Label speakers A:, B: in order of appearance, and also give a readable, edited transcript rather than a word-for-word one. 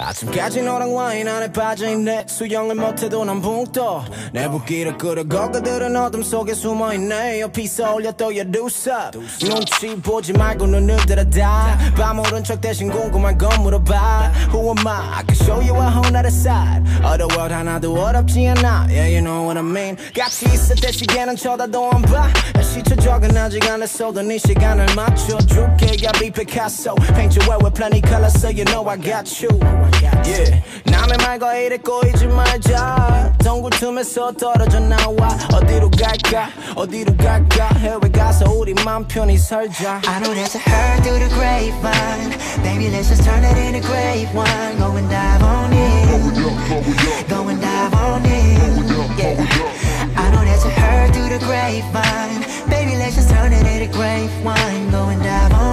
A: 아침까지 너랑 와인 안에 빠져있네. 수영을 못해도 난 붕 떠. 내 붓기를 끌어고 그들은 어둠 속에 숨어있네. 옆이서 올려 또 you do sup. 눈치 보지 말고 눈을 들어다. 봐 모른 척 대신 궁금한 건 물어봐. Who am I? I can show you a whole nother side. Other world 하나도 어렵지 않아. Yeah, you know what I mean. 같이 있을 때 시계는 쳐다도 안 봐. 시초 적은 아직 안 했어도 네 시간을 맞춰줄게. Yeah, be Picasso. Paint your world with plenty colors so you know I got you. Yeah, 남의 말과 이래 꼬이지 말자. 동굴 틈에서 떨어져 나와. 어디로 갈까 어디로 갈까. 해외 가서 우리 맘 편히 살자.
B: I know there's a herd through the grapevine. Baby, let's just turn it into great wine. Go and dive on it. Go and dive on it. Yeah, I know there's a herd through the grapevine. Baby, let's just turn it into great wine. Go and dive on it.